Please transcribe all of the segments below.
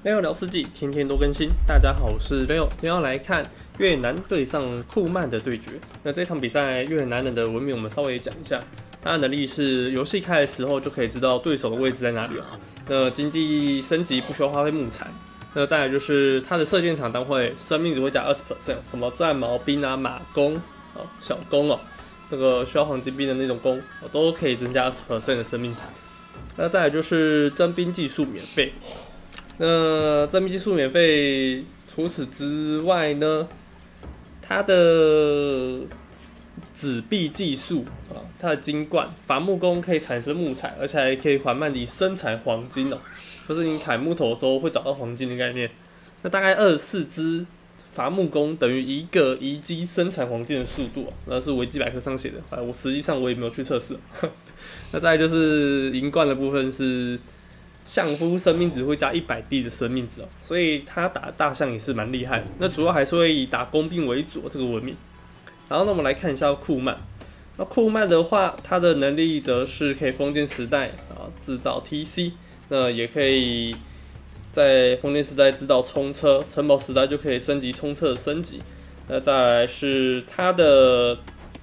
Leo 聊世纪，天天都更新。大家好，我是 Leo，今天要来看越南对上库曼的对决。那这场比赛，越南人的文明我们稍微讲一下。他的能力是游戏开的时候就可以知道对手的位置在哪里哦。那经济升级不需要花费木材。那再来就是他的射箭场单位生命只会加20%，什么战矛兵啊、马弓、小弓哦，这个需要黄金兵的那种弓，都可以增加20%的生命值。那再来就是征兵技术免费。那征兵技术免费，除此之外呢，它的纸币技术啊，它的金冠伐木工可以产生木材，而且还可以缓慢地生产黄金哦，就是你砍木头的时候会找到黄金的概念。那大概24只伐木工等于一个遗迹生产黄金的速度哦，那是维基百科上写的，我实际上我也没有去测试。那再来就是银冠的部分是。相夫生命值会加100D 的生命值哦，所以他打大象也是蛮厉害的。那主要还是会以打工兵为主这个文明。然后呢，我们来看一下库曼。那库曼的话，他的能力则是可以封建时代啊制造 TC， 那也可以在封建时代制造冲车，城堡时代就可以升级冲车的升级。那再来是他的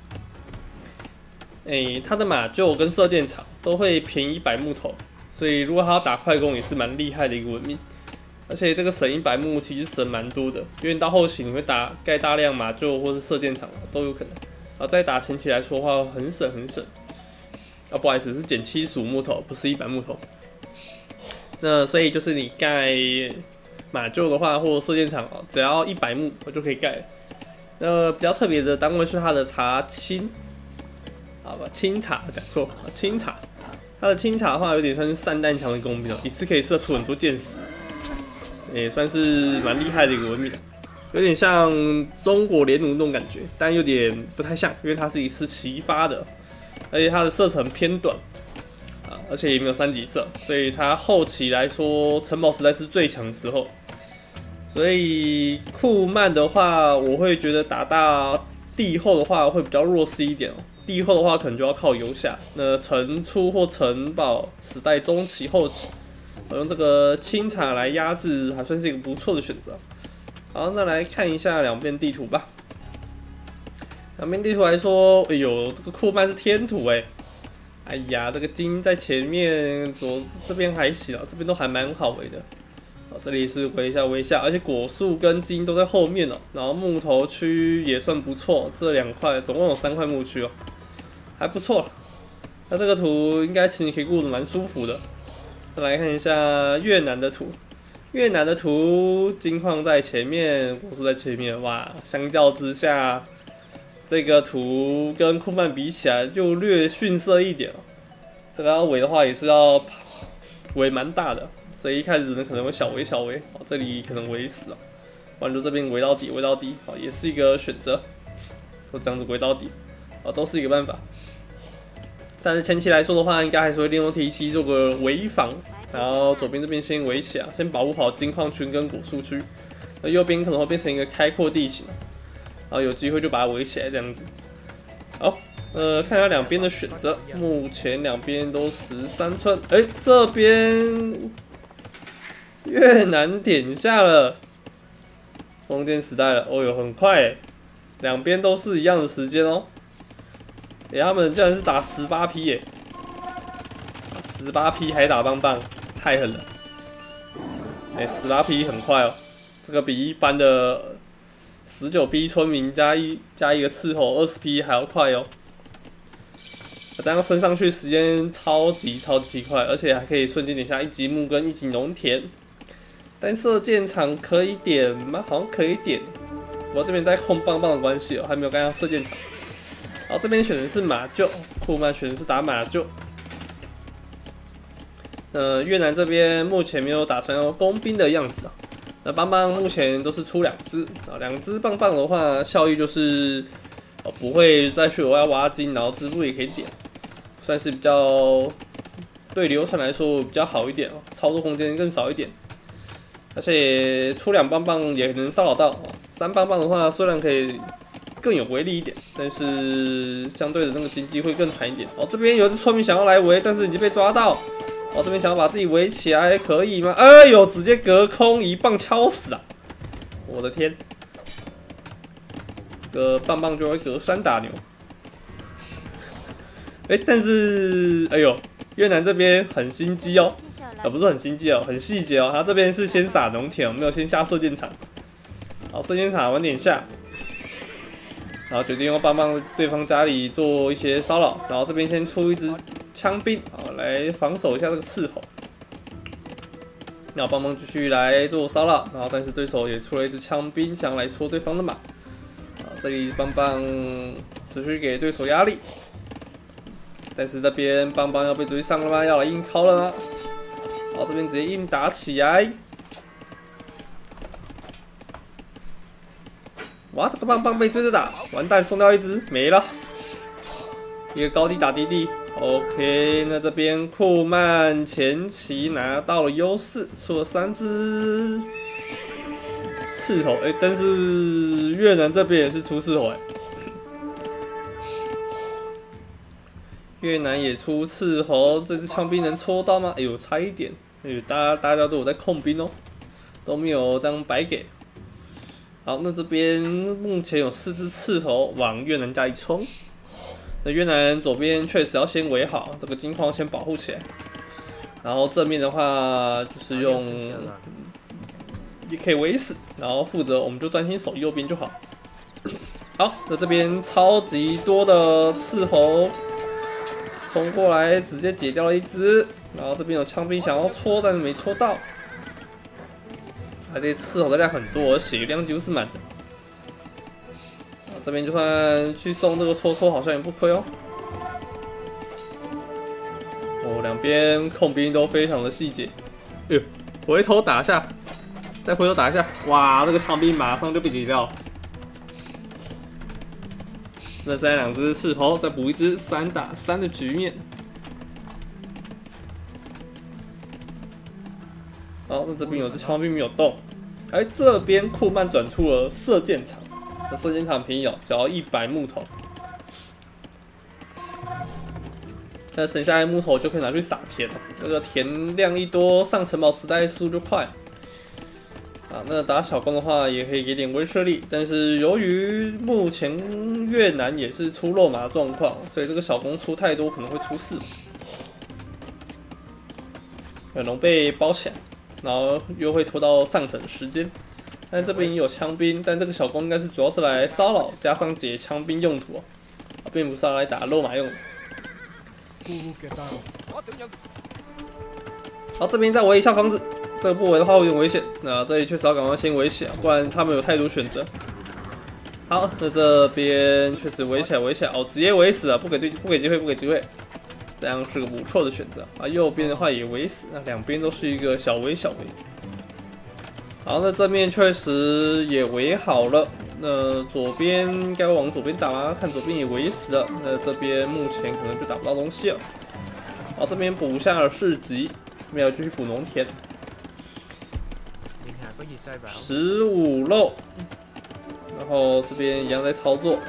马厩跟射箭场都会便宜100木头。所以如果他要打快攻也是蛮厉害的一个文明，而且这个省100木其实省蛮多的，因为到后期你会盖大量马厩或是射箭场都有可能。啊，在打前期来说的话很省。啊，不好意思，是减75木头，不是100木头。那所以就是你盖马厩的话，或者射箭场只要100木我就可以盖了。那比较特别的单位是它的茶青，好吧，清茶讲错，清茶。它的清茶的话，有点算是散弹枪的工兵哦，一次可以射出很多箭矢，也算是蛮厉害的一个文明，有点像中国联弩那种感觉，但有点不太像，因为它是一次齐发的，而且它的射程偏短啊，而且也没有3级射，所以它后期来说，城堡时代是最强的时候。所以库曼的话，我会觉得打到地后的话会比较弱势一点哦。地后的话，可能就要靠游下。那城初或城堡时代中期、后期，用这个清茶来压制，还算是一个不错的选择。好，那来看一下两边地图吧。两边地图来说，哎呦，这个库曼是天土哎呀，这个金在前面，这边还行啊，这边都还蛮好围的。这里是围一下，而且果树跟金都在后面哦。然后木头区也算不错，这2块总共有3块木区哦，还不错。那这个图应该其实可以过得蛮舒服的。再来看一下越南的图，越南的图金矿在前面，果树在前面，哇，相较之下，这个图跟库曼比起来就略逊色一点哦。这个要围的话也是要围蛮大的。所以一开始呢可能会小围，这里可能围死了，不然就这边围到底，也是一个选择，或这样子围到底，都是一个办法。但是前期来说的话，应该还是会利用 TC 做个围防，然后左边这边先围起来，先保护好金矿区跟果树区，那右边可能会变成一个开阔地形，然后有机会就把它围起来这样子。好。看一下两边的选择，目前两边都13寸，这边越南点下了封建时代了，哦哟，很快两边都是一样的时间哦。他们竟然是打18P18P 还打棒棒，太狠了。18P 很快哦，这个比一般的19P 村民加一个伺候20P 还要快哦。这样升上去时间超级快，而且还可以瞬间点下1级木跟1级农田。但射箭场可以点吗？好像可以点。我这边在控棒棒的关系还没有盖上射箭场。好，这边选的是马厩，库曼选的是打马厩。越南这边目前没有打算要工兵的样子啊。那棒棒目前都是出2只啊，2只棒棒的话效益就是不会再去额外挖金，然后织布也可以点。算是比较对流程来说比较好一点哦，操作空间更少一点，而且出2棒棒也能骚扰到3棒棒的话，虽然可以更有威力一点，但是相对的那个经济会更惨一点。这边有一只村民想要来围，但是已经被抓到， 这边想要把自己围起来，可以吗？哎呦，直接隔空一棒敲死啊！我的天，这个棒棒就会隔山打牛。但是，哎呦，越南这边很心机哦，不是很心机哦，很细节哦。他这边是先撒农田，没有先下射箭场。好，射箭场晚点下，然后决定用棒棒对方家里做一些骚扰，然后这边先出一支枪兵，好来防守一下这个斥候。然后棒棒继续来做骚扰，然后但是对手也出了一支枪兵，想来戳对方的马。这里棒棒持续给对手压力。但是这边邦邦要被追上了吗？要来硬掏了吗？好，这边直接硬打起来。哇，这个棒棒被追着打，完蛋，送掉一只，没了。一个高地打低地 ，OK， 那这边库曼前期拿到了优势，出了3只斥候，但是越南这边也是出斥候，越南也出斥候，这支枪兵能戳到吗？哎呦，差一点！大家都有在控兵哦，都没有这样白给。好，那这边目前有4只斥候往越南家里冲。那越南左边确实要先围好，这个金矿先保护起来。然后正面的话就是用也可以围死，然后负责我们就专心守右边就好。好，那这边超级多的斥候。冲过来，直接解掉了一只，然后这边有枪兵想要戳，但是没戳到。这斥候的量很多，血量几乎是满的。这边就算去送这个戳，好像也不亏哦。两边控兵都非常的细节。哎呦，回头打一下，再回头打一下，哇，这个枪兵马上就被解掉了。那再2只斥候，再补一只3打3的局面。好，那这边有只枪兵没有动，这边库曼转出了射箭场，那射箭场便宜哦，只要100木头。那省下来木头就可以拿去撒田了，这个田量一多，上城堡时代速度就快。那打小攻的话也可以给点威慑力，但是由于目前越南也是出肉马状况，所以这个小攻出太多可能会出事。可能被包起来，然后又会拖到上城的时间。但这边也有枪兵，但这个小攻应该是主要是来骚扰，加上解枪兵用途并不是要来打肉马用的。好，这边再围一下房子。这个不围的话会有点危险，那这里确实要赶快先围起来，不然他们有太多选择。好，那这边确实围起来，直接围死了，不给机会，这样是个不错的选择。右边的话也围死，那两边都是一个小围。好，那正面确实也围好了，那左边应该往左边打吗？看左边也围死了，那这边目前可能就打不到东西了。好，这边补下了市集，没有继续补农田。15肉，然后这边一样在操作。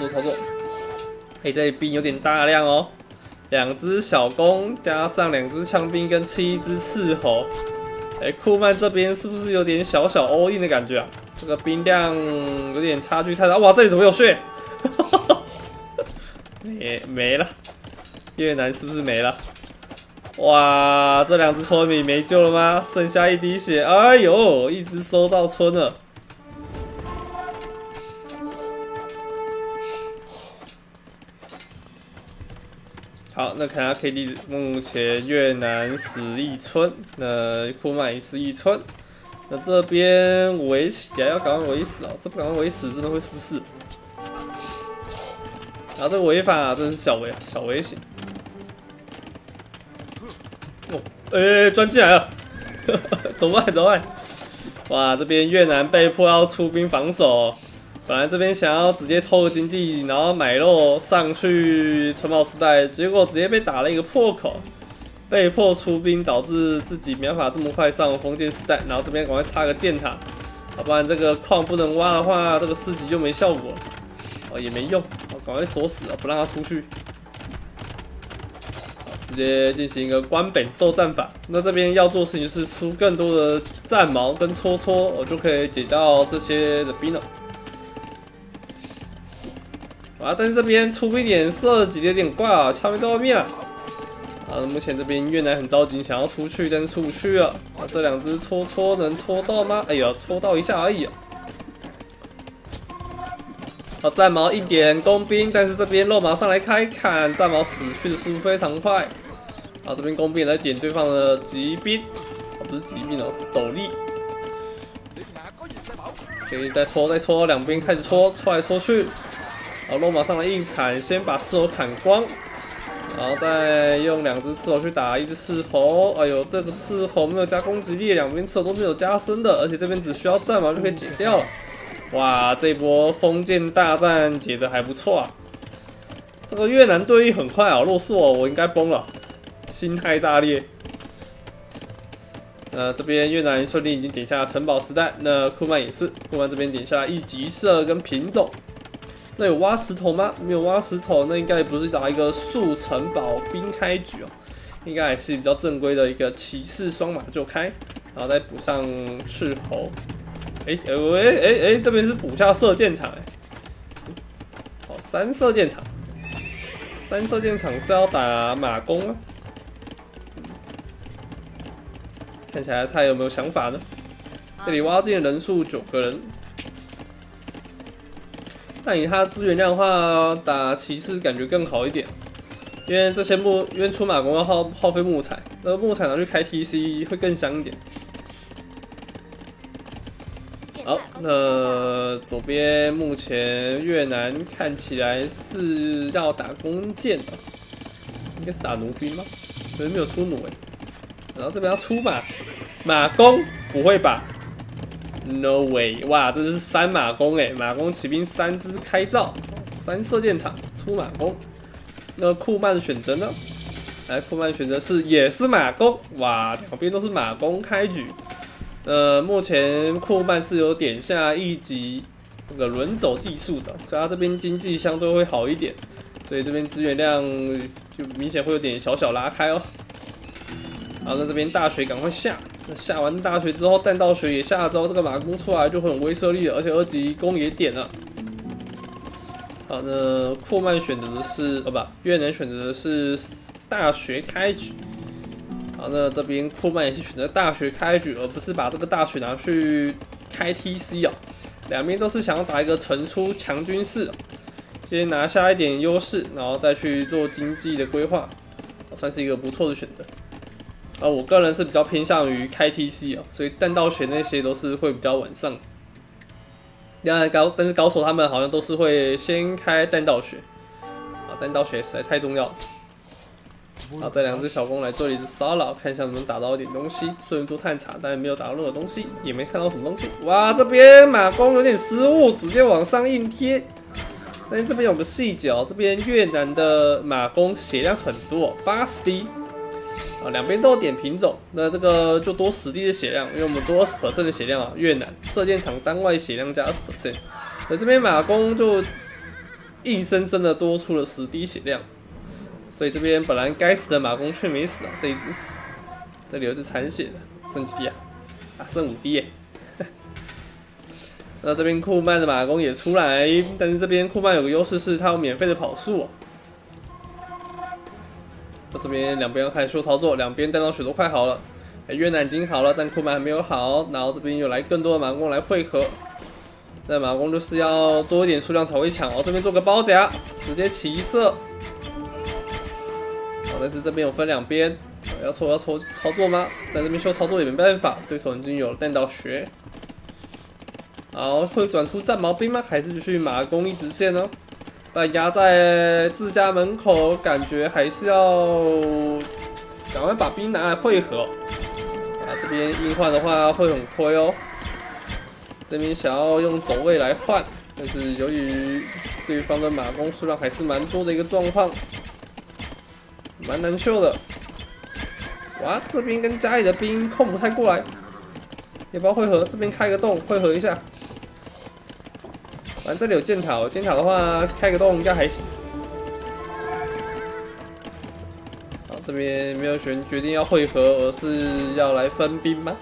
这兵有点大量哦，2只小弓加上2只枪兵跟7只斥候。库曼这边是不是有点小 all in 的感觉啊？这个兵量有点差距太大。哇，这里怎么有血？没了，越南是不是没了？哇，这2只村民没救了吗？剩下1滴血，哎呦，一只收到村了。好，那看下 KD， 目前越南死1村，那库曼也是1村。那这边围起来要赶快围死哦，这不赶快围死真的会出事。这个围法真是小围型。钻进来了，怎么办？哇，这边越南被迫要出兵防守。本来这边想要直接偷个经济，然后买肉上去城堡时代，结果直接被打了一个破口，被迫出兵，导致自己没办法这么快上封建时代。然后这边赶快插个箭塔，要不然这个矿不能挖的话，这个4级就没效果了，也没用，赶快锁死了，不让他出去。直直接进行一个关本兽战法。那这边要做的事情是出更多的战矛跟戳戳，我就可以解到这些的兵了。啊，但是这边出兵点射击有点怪啊，枪没在外面啊。啊，目前这边越南很着急，想要出去，但是出不去了。啊，这两只戳戳能戳到吗？哎呀，戳到一下而已啊。啊，战矛一点工兵，但是这边肉麻上来开砍，战矛死去的速度非常快。啊，这边工兵来点对方的骑兵，啊，不是骑兵哦，斗笠。可以再戳，两边开始戳来戳去。啊，肉麻上来硬砍，先把刺头砍光。然后再用两只刺头去打一只刺头，哎呦，这个刺头没有加攻击力，两边刺头都没有加深的，而且这边只需要战矛就可以解掉了。哇，这一波封建大战解得还不错啊！这个越南对应很快啊，若是我应该崩了，心态炸裂。这边越南顺利已经点下城堡时代，那库曼也是，库曼这边点下一级射跟品种。那有挖石头吗？没有挖石头，那应该也不是打一个速城堡兵开局哦，应该还是比较正规的一个骑士双马就开，然后再补上斥候。这边是补下射箭场好，3射箭场，3射箭场是要打马弓啊。看起来他有没有想法呢？这里挖进的人数9个人。但以他的资源量的话，打骑士感觉更好一点，因为因为出马弓要耗费木材，那木材拿去开 TC 会更香一点。好，那左边目前越南看起来是要打弓箭的，应该是打弩兵吗？可是没有出弩然后这边要出马弓，不会吧？ No way！ 哇，这是3马弓马弓骑兵3只开造，3射箭场出马弓。那库曼的选择呢？库曼选择也是马弓，哇，两边都是马弓开局。目前库曼是有点下1级那个轮走技术的，所以他这边经济相对会好一点，所以这边资源量就明显会有点小小拉开哦。然后在这边大学赶快下。下完大学之后，弹道学也下了之后，这个马弓出来就很有威慑力了，而且2级弓也点了。好，那库曼选择的是越南选择的是大学开局。好，那这边库曼也是选择大学开局，而不是把这个大学拿去开 TC 哦。两边都是想要打一个城出强军事，先拿下一点优势，然后再去做经济的规划，算是一个不错的选择。我个人是比较偏向于开 TC 所以弹道学那些都是会比较晚上。但是高手他们好像都是会先开弹道学，弹道学实在太重要了。好，这2只小弓来做一只骚扰，看一下能不能打到一点东西。顺便做探查，但是没有打到任何东西，也没看到什么东西。哇，这边马弓有点失误，直接往上硬贴。但是这边有个细节这边越南的马弓血量很多，80滴。两边都有点品种，那这个就多10滴的血量，因为我们多20% 的血量越南射箭场单外血量加20%，而这边马弓就硬生生的多出了10滴血量，所以这边本来该死的马弓却没死这一只，这里有一只残血的，剩几滴剩5滴那这边库曼的马弓也出来，但是这边库曼有个优势是它有免费的跑速这边两边要开始修操作，两边弹道学都快好了，越南已经好了，但库曼还没有好。然后这边又来更多的马弓来汇合，那马弓就是要多一点数量才会抢这边做个包夹，直接骑射。但是这边有分2边，要抽操作吗？但这边修操作也没办法，对手已经有了弹道学。好，会转出战矛兵吗？还是继续马弓一直线呢？但压在自家门口，感觉还是要赶快把兵拿来汇合。这边硬换的话会很亏这边想要用走位来换，但是由于对方的马弓数量还是蛮多的一个状况，蛮难秀的。哇，这边跟家里的兵控不太过来，要不要汇合？这边开个洞汇合一下。反正这里有箭塔，箭塔的话开个洞应该还行。好， 这边没有决定要汇合，而是要来分兵吗？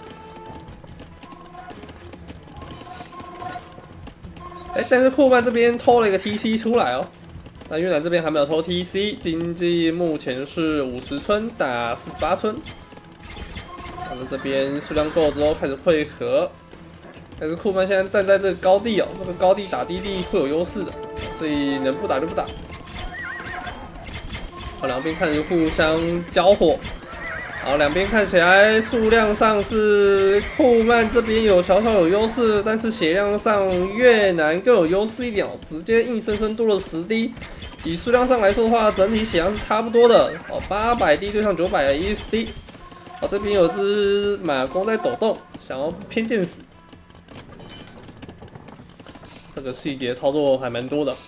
但是库曼这边偷了一个 TC 出来哦。那越南这边还没有偷 TC， 经济目前是50村打48村。那这边数量够之后开始汇合，但是库曼现在站在这个高地哦，这个高地打低地会有优势的，所以能不打就不打。好，两边开始互相交火。好，两边看起来数量上是库曼这边有小小有优势，但是血量上越南更有优势一点哦，直接硬生生多了10滴。以数量上来说的话，整体血量是差不多的哦，800滴对上900 ESD。哦，这边有只马弓在抖动，想要偏见死。这个细节操作还蛮多的。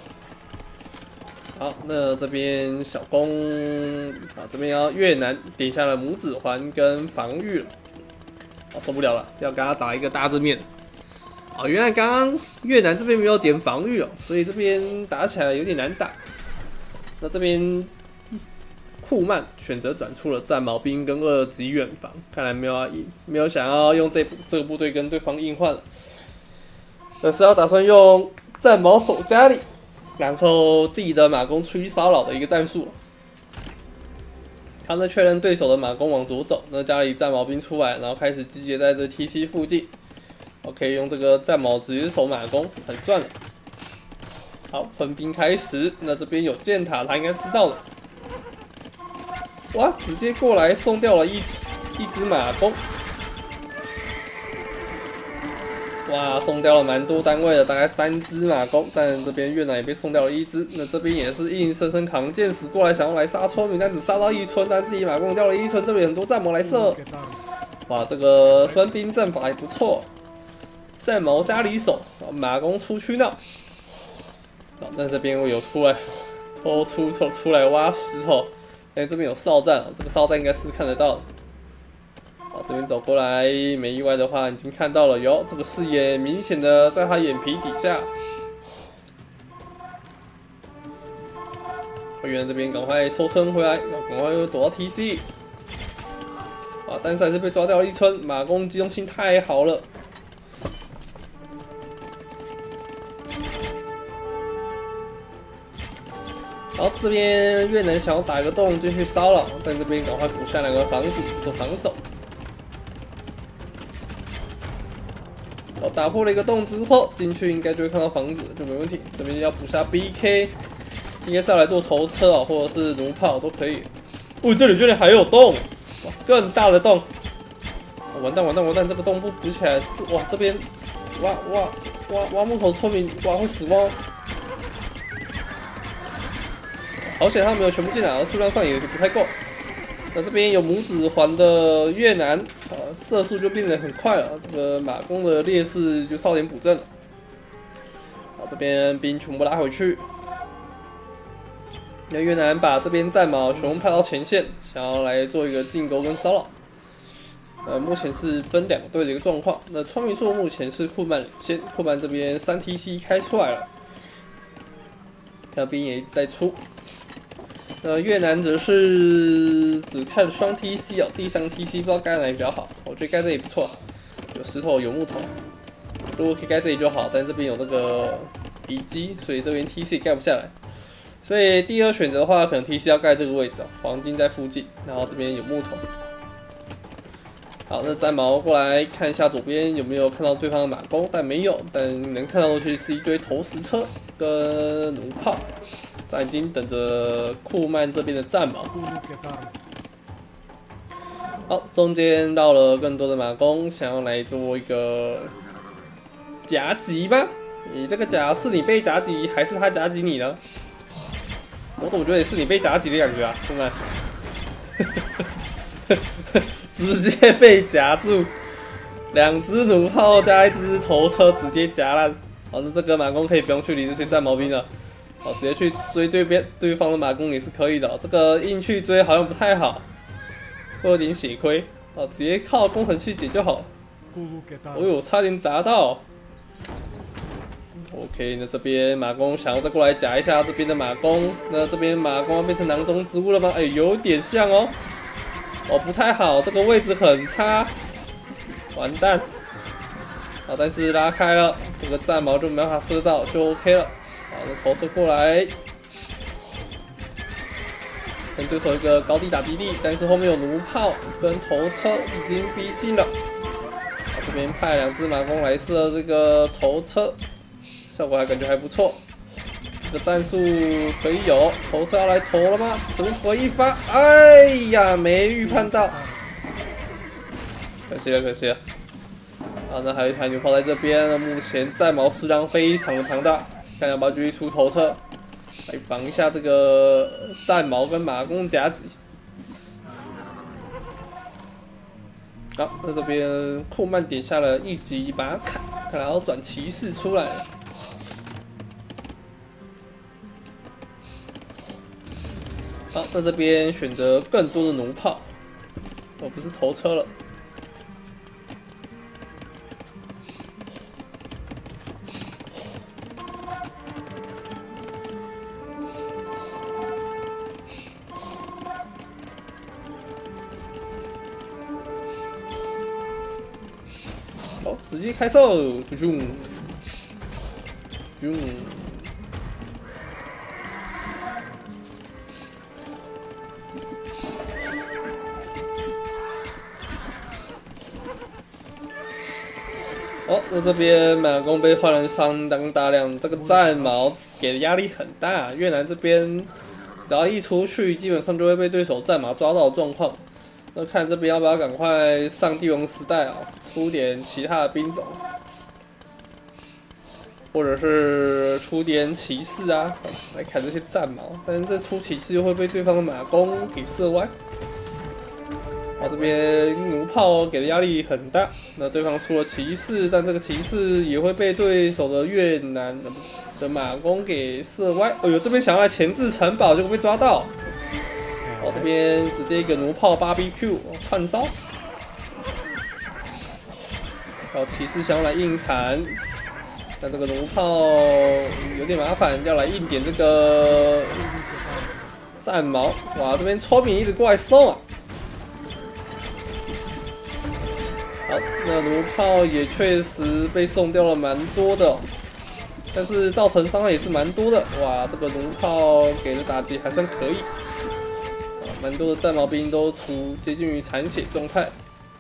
好，那这边小弓啊，这边要越南点下了拇指环跟防御了，啊受不了了，要跟他打一个大正面。哦，原来刚刚越南这边没有点防御哦，所以这边打起来有点难打。那这边库曼选择转出了战矛兵跟2级远防，看来没有想要用这个部队跟对方硬换了，而是要打算用战矛守家里。然后自己的马弓出去骚扰的一个战术，他呢确认对手的马弓往左走，那家里战矛兵出来，然后开始集结在这 TC 附近，我可以用这个战矛直接守马弓，很赚了。好，分兵开始，那这边有箭塔，他应该知道的。哇，直接过来送掉了一只马弓。哇，送掉了蛮多单位的，大概3只马弓，但这边越南也被送掉了1只。那这边也是硬生生扛剑矢过来，想要来杀村民，但只杀到1村，但自己马弓掉了1村，这边很多战矛来射。哇，这个分兵阵法还不错，战矛家里守，马弓出去闹。好，那这边我有出来出来挖石头，这边有哨站，这个哨站应该是看得到的。好，这边走过来，没意外的话，已经看到了，有这个视野明显的在他眼皮底下。会员这边赶快收村回来，赶快又躲到 TC。啊，但是还是被抓掉了1村，马弓机动性太好了。好，这边越南想要打一个洞进去骚扰，但这边赶快补下2个房子做防守。打破了一个洞之后，进去应该就会看到房子，就没问题。这边要补下 BK， 应该是要来做头车啊，或者是弩炮都可以。哦，这里居然还有洞，哇，更大的洞！完蛋！这个洞不补起来，哇，这边挖木头村民，哇，会死光！好险他没有全部进来，数量上也不太够。那这边有拇指环的越南，射速就变得很快了，这个马弓的劣势就稍点补正了。好，这边兵全部拉回去。那越南把这边战矛全部派到前线，想要来做一个进攻跟骚扰。目前是分2队的一个状况。那村民数目前是库曼领先，库曼这边3 TC 开出来了，那兵也在出。越南则是只看双 TC 哦，第3 TC 不知道盖哪里比较好，我觉得盖这里不错，有石头有木头，如果可以盖这里就好，但这边有那个遗迹，所以这边 TC 盖不下来，所以第2选择的话，可能 TC 要盖这个位置哦，黄金在附近，然后这边有木头。好，那战矛过来看一下左边有没有看到对方的马弓，但没有，但能看到的是一堆投石车跟弩炮。但已经等着库曼这边的战矛。好，中间到了更多的马弓，想要来做一个夹击吧？你这个夹是你被夹击，还是他夹击你呢？我总觉得是你被夹击的感觉啊，现在直接被夹住，2只弩炮加1只头车直接夹烂。好，那这个马弓可以不用去理这些战矛兵了。哦，直接去追对方的马弓也是可以的，这个硬去追好像不太好，会有点血亏。哦，直接靠工程去解就好。哦呦，差点砸到。 OK， 那这边马弓想要再过来夹一下这边的马弓，那这边马弓要变成囊中之物了吗？哎，有点像哦。哦，不太好，这个位置很差，完蛋。好，但是拉开了，这个战矛就没办法射到，就 OK 了。好，那投射过来，跟对手一个高地打低地，但是后面有弩炮跟头车已经逼近了。好，这边派2只马弓来射这个头车。效果还感觉还不错，这个战术可以有。头车要来投了吗？神回一发，哎呀，没预判到，可惜了，可惜了。啊，那还有一台牛炮在这边，目前战矛数量非常的庞大，看要不要继续出头车来防一下这个战矛跟马弓夹击。好，那这边库曼点下了一级马卡，看来要转骑士出来了。好，那这边选择更多的弩炮，而不是头车了。好，直接开售，啾啾啾。哦，那这边马弓被换了相当大量，这个战矛给的压力很大。越南这边只要一出去，基本上就会被对手战矛抓到的状况。那看这边要不要赶快上帝王时代啊，出点其他的兵种，或者是出点骑士啊，来砍这些战矛。但是这出骑士又会被对方的马弓给射歪。好，这边弩炮给的压力很大，那对方出了骑士，但这个骑士也会被对手的越南的马弓给射歪。哎呦，这边想要来钳制城堡，结果被抓到。好，这边直接一个弩炮 BBQ 串烧。好，骑士想要来硬砍，但这个弩炮有点麻烦，要来硬点这个战矛。哇，这边村民一直过来送啊。好，那弩炮也确实被送掉了蛮多的，但是造成伤害也是蛮多的。哇，这个弩炮给的打击还算可以，蛮多的战矛兵都处接近于残血状态。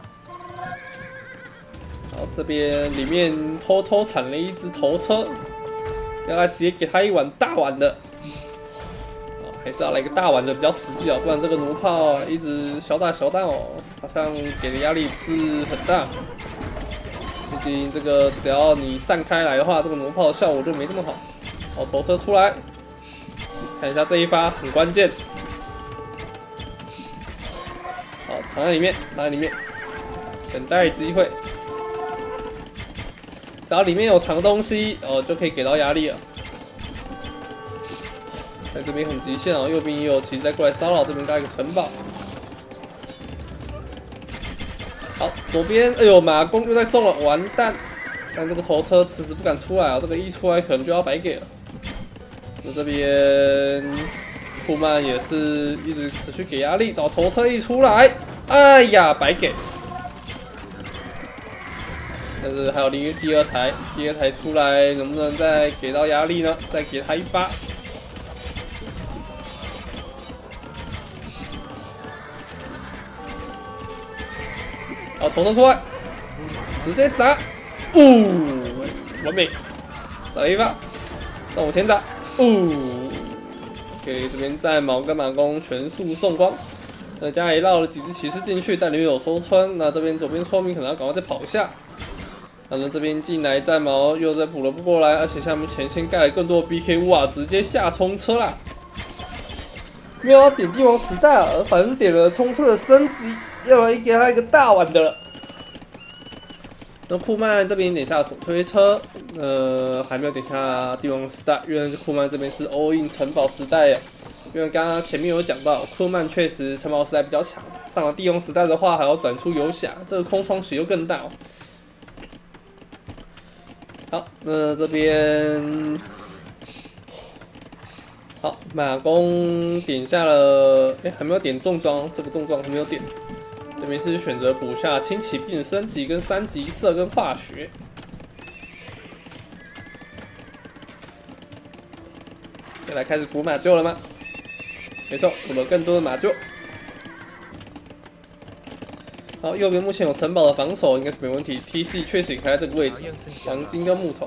好，这边里面偷偷产了一只头车，要来直接给他一碗大碗的。还是要来个大碗的比较实际啊，不然这个弩炮一直小打小弹哦，好像给的压力是很大。毕竟这个只要你散开来的话，这个弩炮的效果就没这么好。好，头车出来，看一下这一发很关键。好，藏在里面，藏在里面，等待机会。只要里面有藏东西，就可以给到压力了。在这边很极限哦，右边也有骑士在过来骚扰，这边盖一个城堡。好，左边，哎呦，马弓又在送了，完蛋！但这个头车迟迟不敢出来啊，这个一出来可能就要白给了。那这边库曼也是一直持续给压力，到头车一出来，哎呀，白给。但是还有第二台出来，能不能再给到压力呢？再给他一发。好，头车出来，直接砸，完美，打一发，让我先打，OK， 这边战矛跟马弓全数送光。那家里绕了几只骑士进去，但里面有收村。那这边左边村民可能要赶快再跑一下。那么这边进来战矛又再补了不过来，而且下面前线盖了更多的 BK 屋啊，直接下冲车啦！没有要点帝王时代啊，反正是点了冲车的升级。要来给他一个大碗的了。那库曼这边点下手推车，还没有点下帝王时代，因为库曼这边是 all in 城堡时代耶。因为刚刚前面有讲到，库曼确实城堡时代比较强，上了帝王时代的话还要转出游侠，这个空窗期又更大哦。 好，那这边好，马弓点下了，还没有点重装，这个重装还没有点。这边是选择补下轻骑兵升级跟3级射跟化学。再来开始补马厩了吗？没错，补了更多的马厩。好，右边目前有城堡的防守，应该是没问题。TC 确实也开在这个位置，黄金跟木头。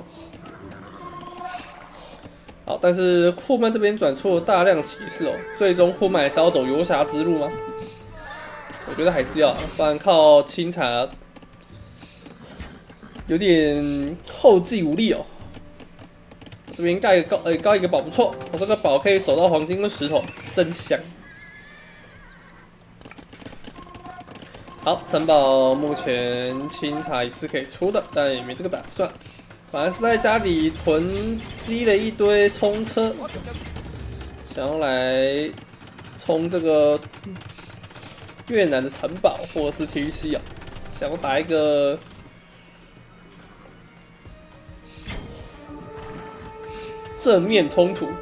好，但是库曼这边转出了大量骑士哦，最终库曼还是要走游侠之路吗？我觉得还是要，不然靠清查有点后继无力哦。这边盖一个高一个堡不错，我这个堡可以守到黄金跟石头，真香。好，城堡目前清查也是可以出的，但也没这个打算，反而是在家里囤积了一堆冲车，想要来冲这个越南的城堡或者是 TVC 啊，想要打一个正面冲突。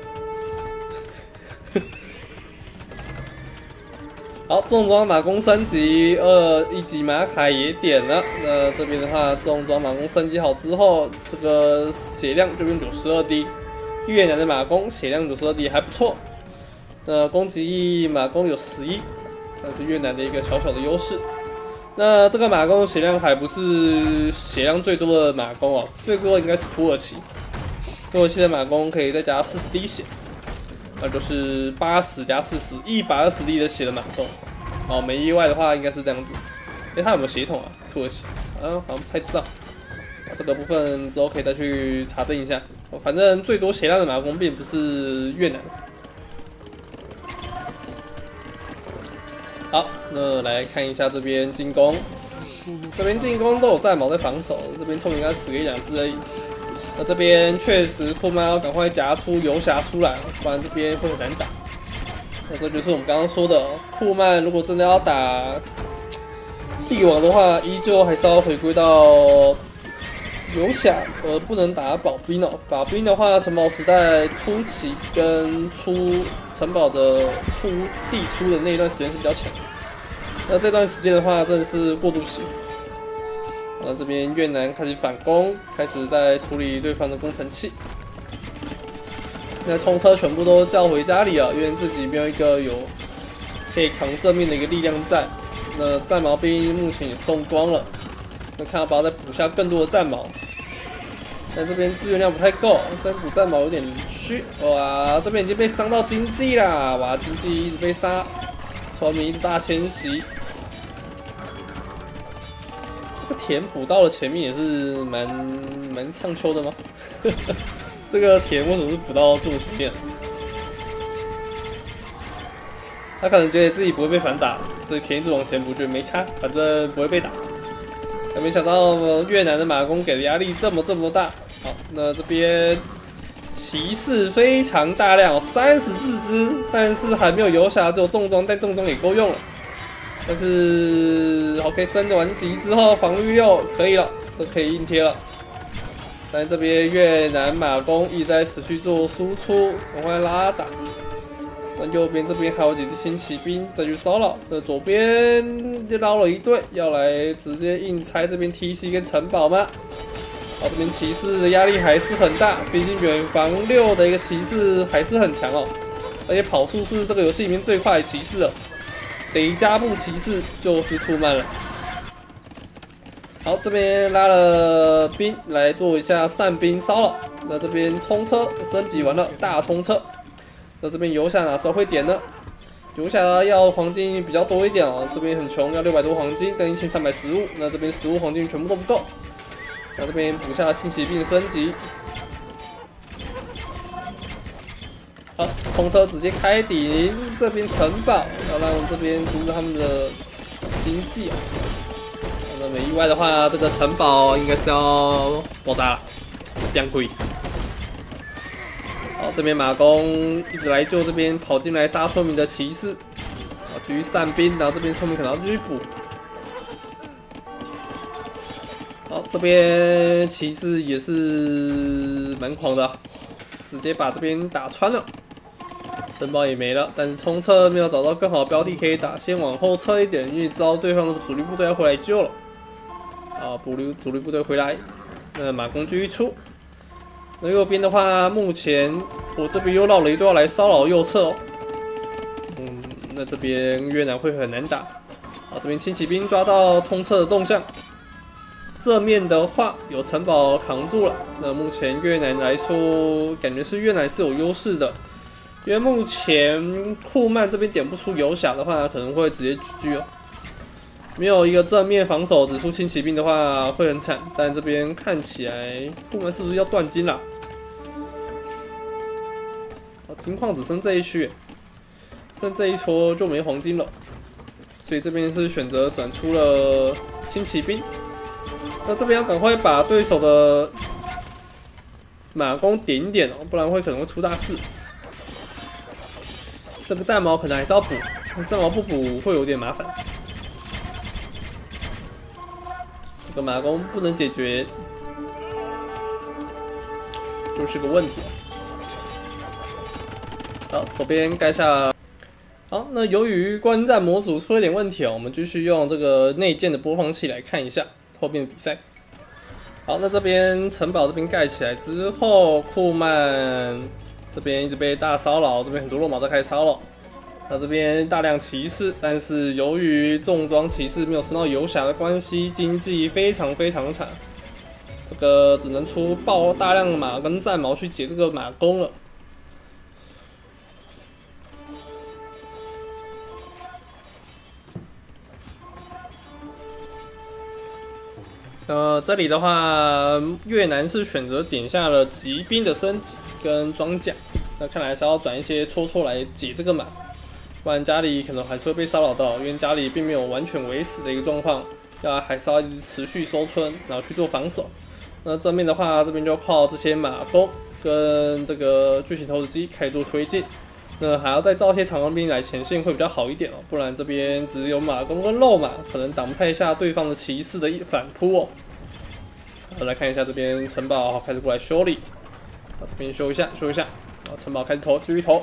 好，重装马弓升级，1级马凯也点了。那这边的话，重装马弓升级好之后，这个血量就变92滴。越南的马弓血量92滴还不错。攻击力马弓有11，那是越南的一个小小的优势。那这个马弓血量还不是血量最多的马弓哦，最多的应该是土耳其。土耳其的马弓可以再加40滴血。那就是80加40，120滴的血的马弓。哦，没意外的话应该是这样子。他有没有血统啊？土耳其？好像不太知道。这个部分之后可以再去查证一下。反正最多血量的马弓并不是越南。好，那来看一下这边进攻。这边进攻都有战矛在防守，这边聪明应该死个1、2只而已。那这边确实库曼要赶快夹出游侠出来，不然这边会很难打。那这就是我们刚刚说的，库曼如果真的要打帝王的话，依旧还是要回归到游侠，而不能打保兵哦。保兵的话，城堡时代初期跟出城堡的地出的那一段时间是比较强。那这段时间的话，真的是过渡期。那这边越南开始反攻，开始在处理对方的工程器。那冲车全部都叫回家里了，因为自己没有一个可以扛正面的一个力量在。那战矛兵目前也送光了，那看要不要再补下更多的战矛。但这边资源量不太够，再补战矛有点虚。哇，这边已经被伤到经济啦！哇，经济一直被杀，村民一直大迁徙。田补到了前面也是蛮畅秋的吗？这个田为什么是补到这么前面？他可能觉得自己不会被反打，所以田一直往前补，觉得没差，反正不会被打。但没想到越南的马弓给的压力这么大。好，那这边骑士非常大量，34只，但是还没有游侠，只有重装，但重装也够用了。但是 OK 升完级之后，防御6可以了，这可以硬贴了。但这边越南马弓一直在持续做输出，赶快拉打。那右边这边还有几只轻骑兵再去骚扰。那左边就捞了一队，要来直接硬拆这边 TC 跟城堡吗？好，这边骑士的压力还是很大，毕竟远防6的一个骑士还是很强哦，而且跑速是这个游戏里面最快的骑士了。得加布骑士就是库曼了。好，这边拉了兵来做一下散兵骚扰。那这边冲车升级完了，大冲车。那这边游侠哪时候会点呢？游侠要黄金比较多一点哦，这边很穷，要600多黄金跟1315。那这边15黄金全部都不够。那这边补下轻骑兵升级。好，冲车直接开顶，这边城堡要让这边阻止他们的经济啊。那没意外的话，这个城堡应该是要爆炸了，变贵。好，这边马弓一直来救这边跑进来杀村民的骑士，好，继续散兵，然后这边村民可能要继续补。 好，这边骑士也是蛮狂的，直接把这边打穿了。城堡也没了，但是冲撤没有找到更好的标的可以打，先往后撤一点，因为知道对方的主力部队要回来救了。啊，主力部队回来，那马弓继续出。那右边的话，目前我这边又绕了一段来骚扰右侧哦。那这边越南会很难打。啊，这边轻骑兵抓到冲撤的动向。这面的话有城堡扛住了，那目前越南来说，感觉是越南是有优势的。因为目前库曼这边点不出游侠的话，可能会直接狙哦。没有一个正面防守只出轻骑兵的话，会很惨。但这边看起来库曼是不是要断金啦？好，金矿只剩这一区，剩这一撮就没黄金了，所以这边是选择转出了轻骑兵。那这边要赶快把对手的马弓点一点哦，不然可能会出大事。这个战矛可能还是要补，战矛不补会有点麻烦。这个马弓不能解决，就是个问题。好，左边盖下。好，那由于观战模组出了点问题哦，我们继续用这个内建的播放器来看一下后面的比赛。好，那这边城堡这边盖起来之后，库曼这边一直被大骚扰，这边很多落马都开始骚扰。那这边大量骑士，但是由于重装骑士没有升到游侠的关系，经济非常惨。这个只能出爆大量马跟战矛去解这个马弓了。这里的话，越南是选择点下了骑兵的升级跟装甲，那看来是要转一些戳来解这个马，不然家里可能还是会被骚扰到，因为家里并没有完全围死的一个状况，还是要一直持续收村，然后去做防守。那正面的话，这边就靠这些马弓跟这个巨型投石机开始做推进。那还要再造一些长枪兵来前线会比较好一点哦，不然这边只有马弓跟肉马，可能挡不太下对方的骑士的反扑哦。好，来看一下这边城堡开始过来修理，好，这边修一下，好，城堡开始投，继续投。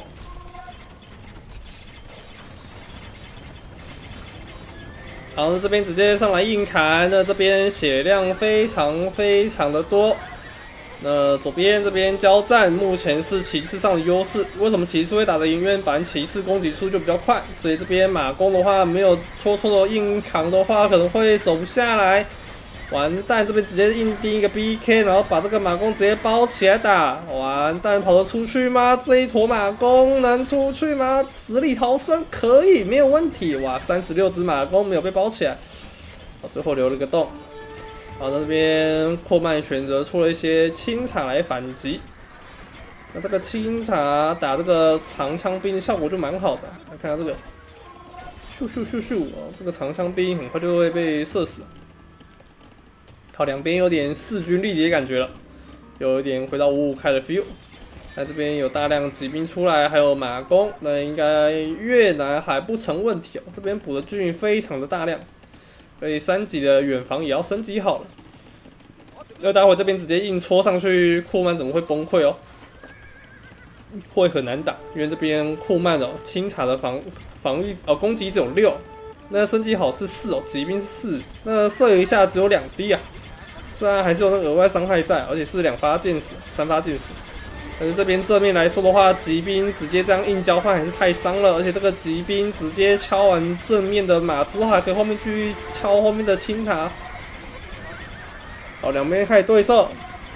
好，那这边直接上来硬砍，那这边血量非常的多。那左边这边交战，目前是骑士上的优势。为什么骑士会打得赢？因为本来骑士攻击速度就比较快，所以这边马弓的话没有戳的硬扛的话，可能会守不下来。完蛋，这边直接硬盯一个 BK， 然后把这个马弓直接包起来打。完蛋，跑得出去吗？这一坨马弓能出去吗？死里逃生可以，没有问题。哇，36只马弓没有被包起来，好，最后留了个洞。好，那这边库曼选择出了一些清茶来反击。那这个清茶打这个长枪兵效果就蛮好的。来看下这个，咻哦，这个长枪兵很快就会被射死。好，两边有点势均力敌的感觉了，有一点回到5-5开的 feel。那这边有大量骑兵出来，还有马弓，那应该越南还不成问题哦。这边补的军非常的大量。所以3级的远防也要升级好了。那待会这边直接硬戳上去，库曼怎么会崩溃哦？会很难打，因为这边库曼哦，清茶的防御攻击只有6，那升级好是4哦，骑兵是4，那射一下只有2滴啊。虽然还是有那个额外伤害在，而且是2发箭死，3发箭死。但是这边正面来说的话，骑兵直接这样硬交换还是太伤了，而且这个骑兵直接敲完正面的马之后，还可以后面去敲后面的清茶。好，两边开始对射，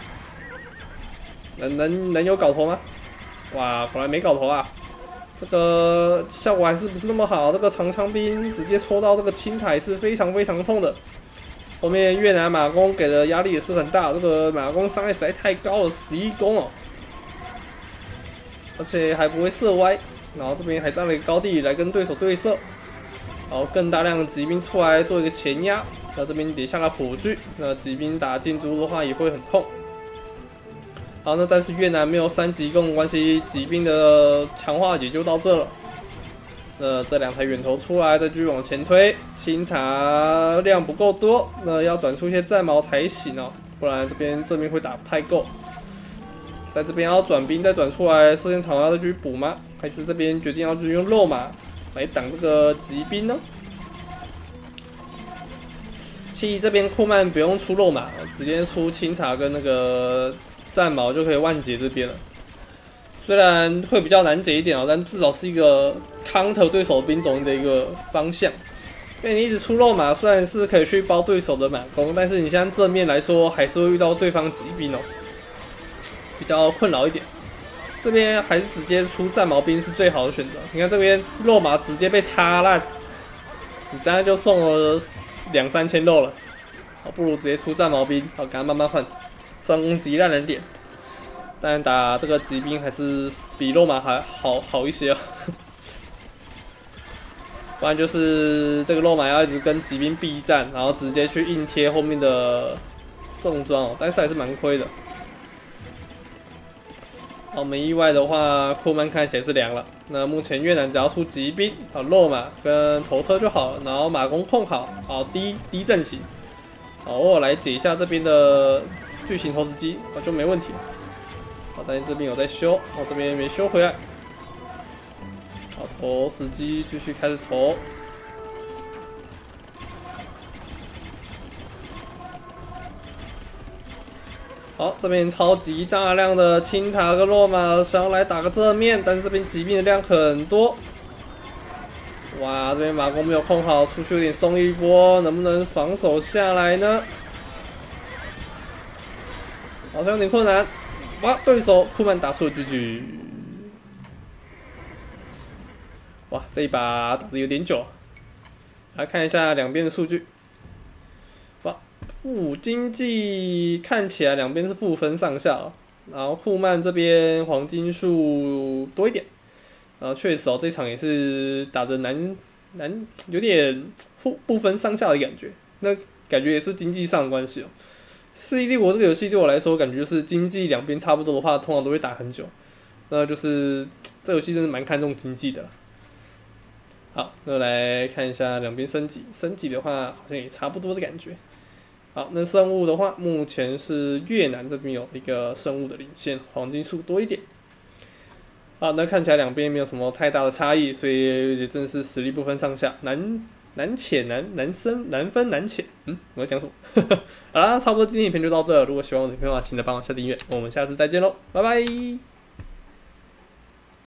能有搞头吗？哇，果然没搞头啊！这个效果还是不是那么好，这个长枪兵直接戳到这个清茶是非常痛的。后面越南马弓给的压力也是很大，这个马弓伤害实在太高了，11弓哦。而且还不会射歪，然后这边还占了一个高地来跟对手对射，然后更大量的骑兵出来做一个前压，那这边叠下了火炬，那骑兵打进猪的话也会很痛。好，那但是越南没有3级弓的关系，骑兵的强化也就到这了。 那这2台远投出来，再继续往前推，清茶量不够多，那要转出一些战矛才行哦，不然这边正面会打不太够。在这边要转兵再转出来，射箭场要再继续补吗？还是这边决定要继续用肉马来挡这个骑兵呢？其实这边库曼不用出肉马，直接出清茶跟那个战矛就可以万解这边了。虽然会比较难解一点哦，但至少是一个 counter 对手兵种的一个方向。因为你一直出肉马，虽然是可以去包对手的马弓，但是你像正面来说，还是会遇到对方骑兵哦，比较困扰一点。这边还是直接出战矛兵是最好的选择。你看这边肉马直接被插烂，你这样就送了2、3千肉了，好，不如直接出战矛兵，好，给他慢慢换，双攻击烂人点。但打这个骑兵还是比肉马还好一些啊，不然就是这个肉马要一直跟骑兵避战，然后直接去硬贴后面的重装哦，但是还是蛮亏的。好，没意外的话，库曼看起来是凉了。那目前越南只要出骑兵，好肉马跟头车就好了，然后马弓控好，好低阵型，好，我来解一下这边的巨型投石机，就没问题了。好，但是这边有在修，我这边没修回来。好，投石机继续开始投。好，这边超级大量的清茶跟肉马想要来打个正面，但是这边骑兵的量很多。哇，这边马弓没有控好，出去有点松一波，能不能防守下来呢？好像有点困难。哇，对手库曼打出了GG。哇，这一把打得有点久。来看一下两边的数据。哇，经济看起来两边是负分上下哦，然后库曼这边黄金数多一点。然后确实哦，这场也是打得有点不分上下的感觉。那感觉也是经济上的关系哦。世纪帝国这个游戏对我来说，感觉就是经济两边差不多的话，通常都会打很久。那就是这游戏真的蛮看重经济的。好，那来看一下两边升级的话，好像也差不多的感觉。好，那生物的话，目前是越南这边有一个生物的领先，黄金数多一点。好，那看起来两边没有什么太大的差异，所以也真的是实力不分上下，难浅难深难分难浅。我在讲什么？好啦，差不多今天影片就到这了。如果喜欢我的影片的话，请帮我下订阅。我们下次再见喽，拜拜。